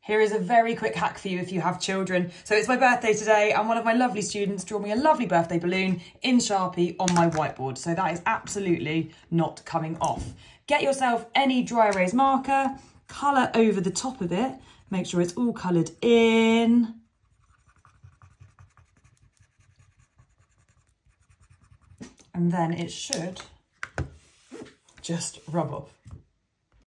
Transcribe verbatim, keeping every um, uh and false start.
Here is a very quick hack for you if you have children. So it's my birthday today and one of my lovely students drew me a lovely birthday balloon in Sharpie on my whiteboard. So that is absolutely not coming off. Get yourself any dry erase marker, colour over the top of it, make sure it's all coloured in. And then it should just rub off.